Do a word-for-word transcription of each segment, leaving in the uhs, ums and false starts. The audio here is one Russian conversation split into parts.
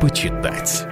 почитать.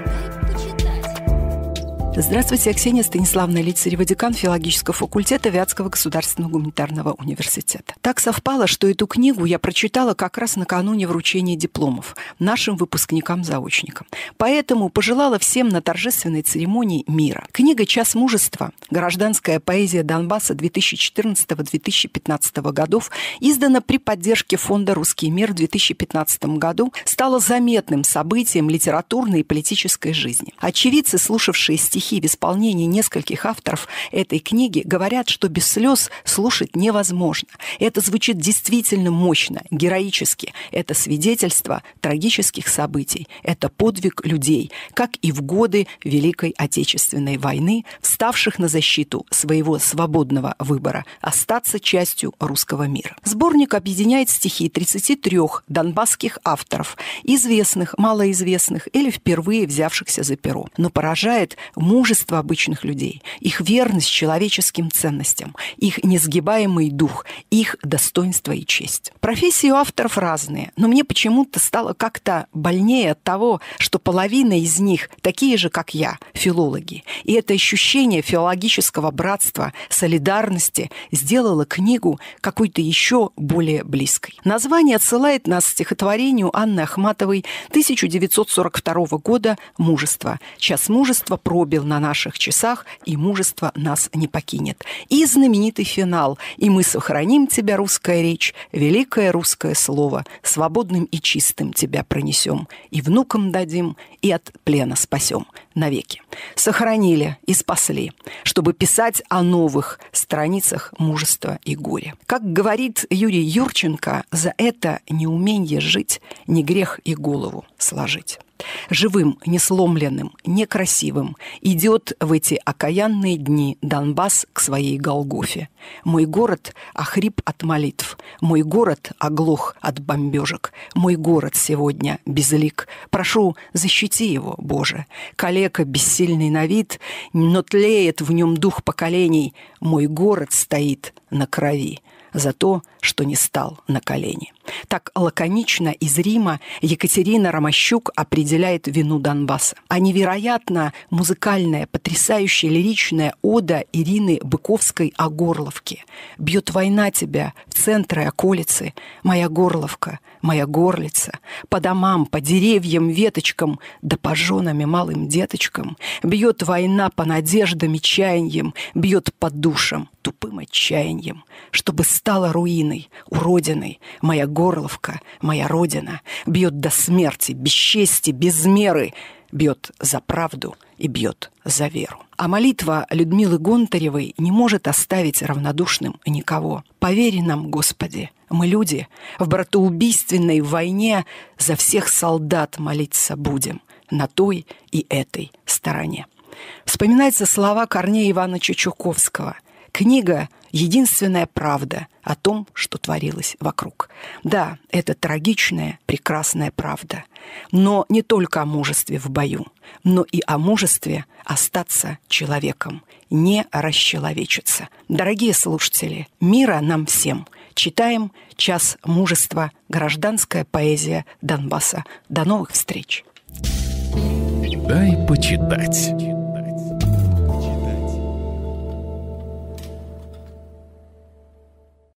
Здравствуйте, я Ксения Станиславовна Лицарева, декан филологического факультета Вятского государственного гуманитарного университета. Так совпало, что эту книгу я прочитала как раз накануне вручения дипломов нашим выпускникам-заочникам. Поэтому пожелала всем на торжественной церемонии мира. Книга «Час мужества. Гражданская поэзия Донбасса две тысячи четырнадцатого - две тысячи пятнадцатого годов» издана при поддержке фонда «Русский мир» в две тысячи пятнадцатом году, стала заметным событием литературной и политической жизни. Очевидцы, слушавшие стихи в исполнении нескольких авторов этой книги, говорят, что без слез слушать невозможно. Это звучит действительно мощно, героически. Это свидетельство трагических событий. Это подвиг людей, как и в годы Великой Отечественной войны, вставших на защиту своего свободного выбора остаться частью русского мира. Сборник объединяет стихи тридцати трёх донбасских авторов, известных, малоизвестных или впервые взявшихся за перо. Но поражает мужество обычных людей, их верность человеческим ценностям, их несгибаемый дух, их достоинство и честь. Профессии у авторов разные, но мне почему-то стало как-то больнее от того, что половина из них такие же, как я, филологи. И это ощущение филологического братства, солидарности сделало книгу какой-то еще более близкой. Название отсылает нас к стихотворению Анны Ахматовой тысяча девятьсот сорок второго года «Мужество». «Час мужества пробил на наших часах, и мужество нас не покинет». И знаменитый финал: «И мы сохраним тебя, русская речь, великое русское слово, свободным и чистым тебя пронесем, и внукам дадим, и от плена спасем навеки». Сохранили и спасли, чтобы писать о новых страницах мужества и горя. Как говорит Юрий Юрченко, за это неумение жить не грех и голову сложить. Живым, несломленным, некрасивым идет в эти окаянные дни Донбасс к своей Голгофе. Мой город охрип от молитв, мой город оглох от бомбежек, мой город сегодня безлик. Прошу, защити его, Боже. Калека бессильный на вид, но тлеет в нем дух поколений. Мой город стоит на крови за то, что не стал на колени. Так лаконично и зримо Екатерина Ромащук определяет вину Донбасса. А невероятно музыкальная, потрясающая лиричная ода Ирины Быковской о Горловке. «Бьет война тебя в центры околицы, моя Горловка, моя горлица, по домам, по деревьям, веточкам, да по женам и малым деточкам. Бьет война по надеждам и чаяниям, бьет по душам тупым отчаянием, чтобы стала руиной, уродиной, моя Горловка, моя родина, бьет до смерти, без чести, без меры, бьет за правду и бьет за веру». А молитва Людмилы Гонтаревой не может оставить равнодушным никого. «Повери нам, Господи, мы люди, в братоубийственной войне за всех солдат молиться будем на той и этой стороне». Вспоминаются слова Корнея Ивановича Чуковского. Книга «Единственная правда» о том, что творилось вокруг. Да, это трагичная, прекрасная правда. Но не только о мужестве в бою, но и о мужестве остаться человеком, не расчеловечиться. Дорогие слушатели, мира нам всем. Читаем «Час мужества. Гражданская поэзия Донбасса». До новых встреч! Дай почитать.